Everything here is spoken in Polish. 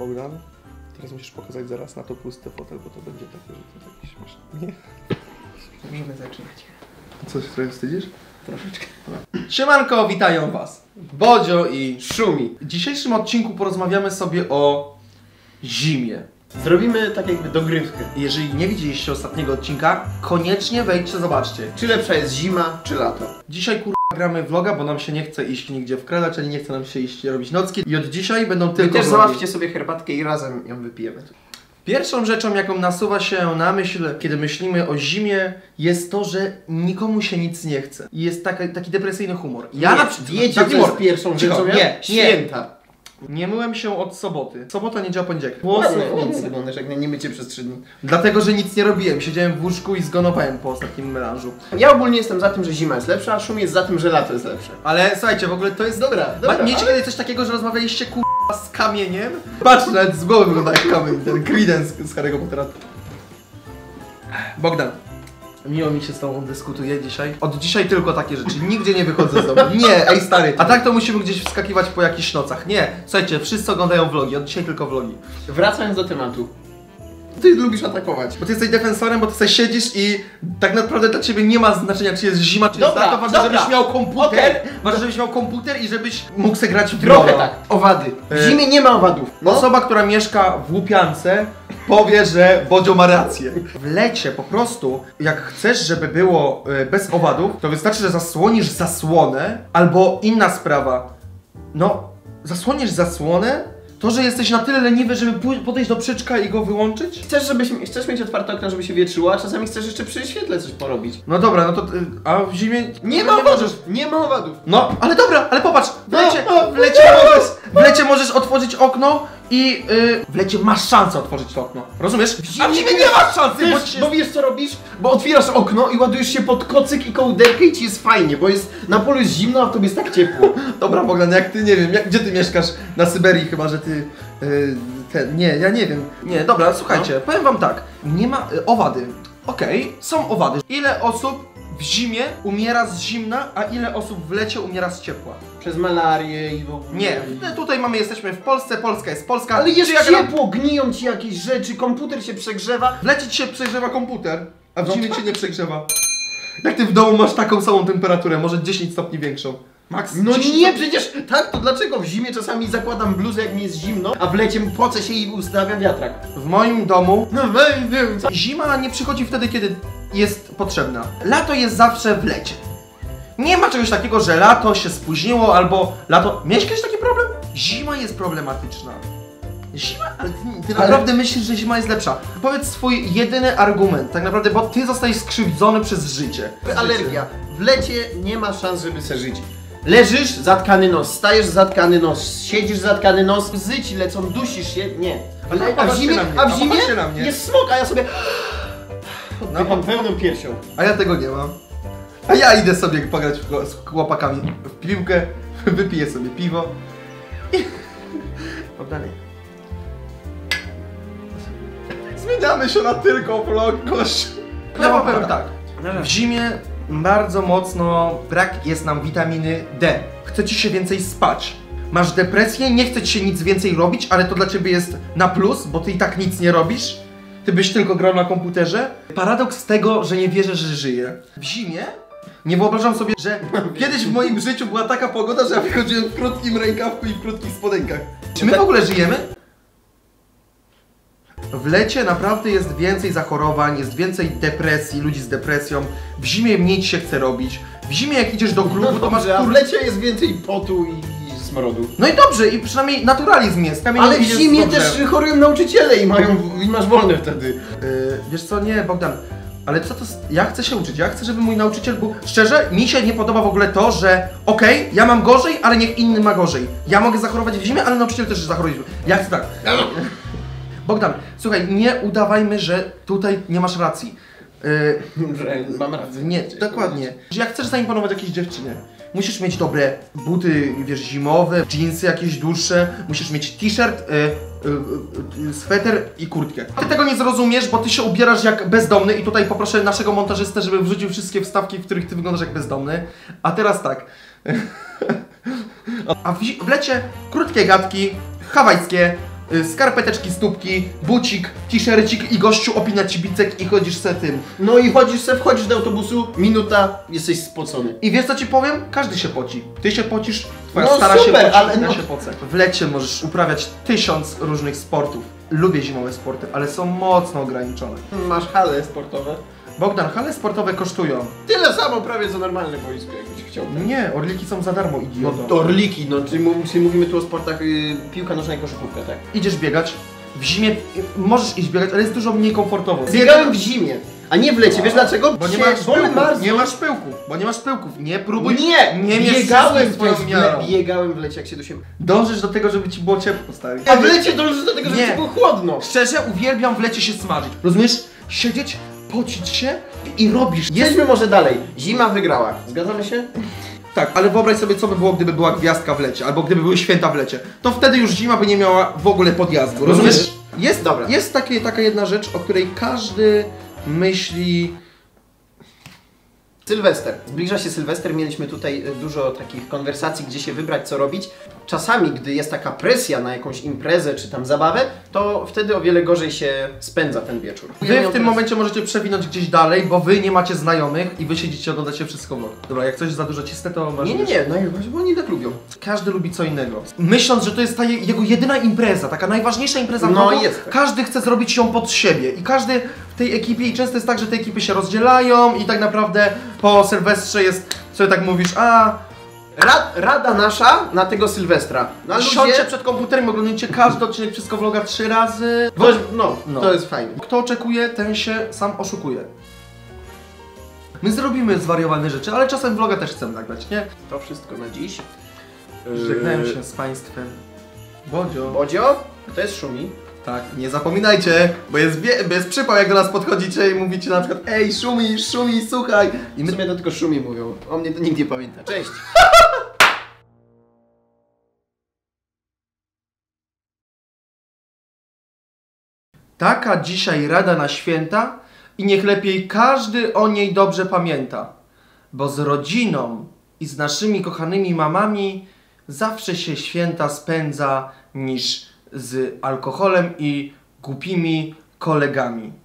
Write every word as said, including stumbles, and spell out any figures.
Bogdan, teraz musisz pokazać zaraz na to pusty fotel, bo to będzie takie, że to jakiś masz... Nie? Możemy zaczynać. Co, się trochę wstydzisz? Troszeczkę. Siemanko, witają was Bodzio i Szumi. W dzisiejszym odcinku porozmawiamy sobie o zimie. Zrobimy tak jakby dogrywkę. Jeżeli nie widzieliście ostatniego odcinka, koniecznie wejdźcie, zobaczcie. Czy lepsza jest zima, czy lato? Dzisiaj kur... gramy vloga, bo nam się nie chce iść nigdzie wkradać, ani nie chce nam się iść robić nocki. I od dzisiaj będą tylko Wy też vlogi. załatwcie sobie herbatkę i razem ją wypijemy. Pierwszą rzeczą, jaką nasuwa się na myśl, kiedy myślimy o zimie, jest to, że nikomu się nic nie chce. I jest taka, taki depresyjny humor. Ja nie, na przykład... wiecie, co jest pierwszą Cicho, rzeczą? nie, nie. Święta. Nie myłem się od soboty. Sobota, niedziela, poniedziałek. Ładnie, ładnie wyglądasz, jak nie mycie przez trzy dni. Dlatego, że nic nie robiłem. Siedziałem w łóżku i zgonowałem po ostatnim melanżu. Ja ogólnie jestem za tym, że zima jest lepsza, a Szum jest za tym, że lato jest lepsze. Ale słuchajcie, w ogóle to jest... Dobra, dobra. Ma, mieliście ale... kiedyś coś takiego, że rozmawialiście kurwa z kamieniem? Patrz, nawet z głowy wygląda jak kamień, ten Credence z Harry'ego Pottera. Bogdan, miło mi się z tobą dyskutuje dzisiaj. Od dzisiaj tylko takie rzeczy, nigdzie nie wychodzę z domu. Nie, ej stary, a tak to musimy gdzieś wskakiwać po jakichś nocach. Nie, słuchajcie, wszyscy oglądają vlogi, od dzisiaj tylko vlogi. Wracając do tematu. Ty lubisz atakować. Bo ty jesteś defensorem, bo ty sobie siedzisz i tak naprawdę dla ciebie nie ma znaczenia, czy jest zima, czy Dobra, jest lato. Ważne, dobra. żebyś miał komputer, Okej. ważne, żebyś miał komputer i żebyś mógł sobie grać w Trochę Lola. tak. Owady. W E, zimie nie ma owadów. No. Osoba, która mieszka w Łupiance, powie, że Bodzio ma rację. W lecie po prostu, jak chcesz, żeby było y, bez owadów, to wystarczy, że zasłonisz zasłonę, albo inna sprawa. No, zasłonisz zasłonę, to, że jesteś na tyle leniwy, żeby podejść do przyczka i go wyłączyć? Chcesz, żebyś, chcesz mieć otwarte okno, żeby się wietrzyło, a czasami chcesz jeszcze przy świetle coś porobić. No dobra, no to, y, a w zimie... Nie ma owadów! Nie ma owadów! No, ale dobra, ale popatrz, w lecie, No, w lecie, możesz, w lecie możesz otworzyć okno i yy, w lecie masz szansę otworzyć to okno, rozumiesz? A w zimie nie masz szansy, bo, Wiesz, ci bo wiesz co robisz? Bo otwierasz okno i ładujesz się pod kocyk i kołderkę i ci jest fajnie, bo jest na polu jest zimno, a w tobie jest tak ciepło. Dobra Bogdan, jak ty, nie wiem, jak, gdzie ty mieszkasz? Na Syberii chyba, że ty... Yy, ten, nie, ja nie wiem. Nie, dobra, słuchajcie, no. Powiem wam tak, nie ma... Y, owady. Okej, okay, są owady. Ile osób w zimie umiera z zimna, a ile osób w lecie umiera z ciepła? Przez malarię i w ogóle... Nie, tutaj mamy, jesteśmy w Polsce, Polska jest Polska. Ale jest jak ciepło, gniją ci jakieś rzeczy, komputer się przegrzewa. W lecie ci się przegrzewa komputer, a w No zimie tak. cię nie przegrzewa. Jak ty w domu masz taką samą temperaturę, może dziesięć stopni większą. Max, No dziesięć nie, stopni. przecież tak, to dlaczego w zimie czasami zakładam bluzę, jak mi jest zimno, a w lecie pocę się i ustawiam wiatrak? W moim domu No weź, wiem co. zima nie przychodzi wtedy, kiedy jest potrzebna. Lato jest zawsze w lecie. Nie ma czegoś takiego, że lato się spóźniło albo lato... Miałeś kiedyś taki problem? Zima jest problematyczna. Zima? Ale ty, ty Ale... naprawdę myślisz, że zima jest lepsza. Powiedz swój jedyny argument, tak naprawdę, bo ty zostajesz skrzywdzony przez życie. Alergia. W lecie nie ma szans, żeby se żyć. Leżysz, zatkany nos, stajesz, zatkany nos, siedzisz, zatkany nos, łzy ci lecą, dusisz się, nie. A Le, a w popatrz zimie, się na mnie, a a w zimie popatrz się na mnie. jest smok, a ja sobie... No, Wycham pełną piersią. a ja tego nie mam. A ja idę sobie pograć w, z chłopakami w piłkę, wypiję sobie piwo i... Dalej. Zmieniamy się na tylko vlog, gość. Ja wam powiem tak, w zimie bardzo mocno brak jest nam witaminy D. Chce ci się więcej spać. Masz depresję, nie chce ci się nic więcej robić, ale to dla ciebie jest na plus, bo ty i tak nic nie robisz. Ty byś tylko grał na komputerze. Paradoks tego, że nie wierzę, że żyję. W zimie nie wyobrażam sobie, że kiedyś w moim życiu była taka pogoda, że ja wychodziłem w krótkim rękawku i w krótkich spodenkach. Czy my w ogóle żyjemy? W lecie naprawdę jest więcej zachorowań, jest więcej depresji, ludzi z depresją. W zimie mniej ci się chce robić. W zimie jak idziesz do klubu, No to masz... dobrze, a w lecie jest więcej potu i, i smrodu. No i dobrze, i przynajmniej naturalizm jest. Ale w zimie też chorują nauczyciele i mają, i masz wolne wtedy. Yy, wiesz co, nie Bogdan, ale co to... Ja chcę się uczyć, ja chcę, żeby mój nauczyciel był... Szczerze, mi się nie podoba w ogóle to, że okej, okay, ja mam gorzej, ale niech inny ma gorzej. Ja mogę zachorować w zimie, ale nauczyciel też zachoruje w zimie. Ja chcę tak. Bogdan, słuchaj, nie udawajmy, że tutaj nie masz racji. Yy, że mam rację. Nie, dokładnie. Jak chcesz zaimponować jakiejś dziewczynie, musisz mieć dobre buty, wiesz, zimowe, dżinsy jakieś dłuższe, musisz mieć t-shirt, yy, yy, yy, sweter i kurtkę. Ty tego nie zrozumiesz, bo ty się ubierasz jak bezdomny i tutaj poproszę naszego montażystę, żeby wrzucił wszystkie wstawki, w których ty wyglądasz jak bezdomny. A teraz tak. A w, w lecie krótkie gadki, hawajskie, y, skarpeteczki, stópki, bucik, t-shircik i gościu opina ci bicek i chodzisz se tym. No i chodzisz se, wchodzisz do autobusu, minuta, jesteś spocony. I wiesz co ci powiem? Każdy się poci. Ty się pocisz, twoja No stara super, się poci, ale ja no- się pocę. W lecie możesz uprawiać tysiąc różnych sportów. Lubię zimowe sporty, ale są mocno ograniczone. Masz hale sportowe. Bogdan, hale sportowe kosztują. Tyle samo prawie co normalne boisko, jakbyś chciał. Nie, orliki są za darmo, No idioto. to orliki, no czyli, mów- czyli mówimy tu o sportach y, piłka nożna i koszykówka, tak? Idziesz biegać, w zimie y, możesz iść biegać, ale jest dużo mniej komfortowo. Biegałem w zimie, a nie w lecie, wiesz dlaczego? Bo nie Się masz wolę pyłków, marznąć. nie masz pyłków, bo nie masz pyłków. Nie próbuj, Nie, nie mierz biegałem wszystkich swoją też w miarą. le, biegałem w lecie jak się dusiłem. Dążysz do tego, żeby ci było ciepło, stary. A w lecie dążysz do tego, żeby Nie. ci było chłodno. Szczerze, uwielbiam w lecie się smażyć. Rozumiesz? Siedzieć, pocić się i robisz. Jest... Jedźmy może dalej. Zima wygrała. Zgadzamy się? Tak, ale wyobraź sobie, co by było, gdyby była gwiazdka w lecie, albo gdyby były święta w lecie. To wtedy już zima by nie miała w ogóle podjazdu. Rozumiesz? Jest, Dobra. jest takie, taka jedna rzecz, o której każdy myśli... Sylwester. Zbliża się Sylwester, mieliśmy tutaj y, dużo takich konwersacji, gdzie się wybrać, co robić. Czasami, gdy jest taka presja na jakąś imprezę czy tam zabawę, to wtedy o wiele gorzej się spędza ten wieczór. Wy w tym momencie możecie przewinąć gdzieś dalej, bo wy nie macie znajomych i wy siedzicie, oglądacie wszystko vlog. Dobra, jak coś za dużo cisnę, to masz... Nie, nie, nie, no bo oni tak lubią. Każdy lubi co innego. Myśląc, że to jest ta je- jego jedyna impreza, taka najważniejsza impreza w No, roku, jest tak. każdy chce zrobić ją pod siebie i każdy w tej ekipie, i często jest tak, że te ekipy się rozdzielają i tak naprawdę po Sylwestrze jest, sobie tak mówisz, a Rad, rada nasza na tego Sylwestra. Na siądźcie ludzie... przed komputerem, oglądajcie każdy odcinek Wszystko Vloga trzy razy. To jest, no, No. to jest fajne. Kto oczekuje, ten się sam oszukuje. My zrobimy zwariowane rzeczy, ale czasem vloga też chcemy nagrać, nie? To wszystko na dziś. Żegnałem się z Państwem. Bodzio. Bodzio, to jest Szumi. Tak, nie zapominajcie, bo jest, wie, bo jest przypał, jak do nas podchodzicie i mówicie na przykład ej, Szumi, Szumi, słuchaj. I W my... sumie to tylko Szumi mówią. O mnie to nikt nie pamięta. Cześć. Taka dzisiaj rada na święta i niech lepiej każdy o niej dobrze pamięta. Bo z rodziną i z naszymi kochanymi mamami zawsze się święta spędza niż z alkoholem i głupimi kolegami.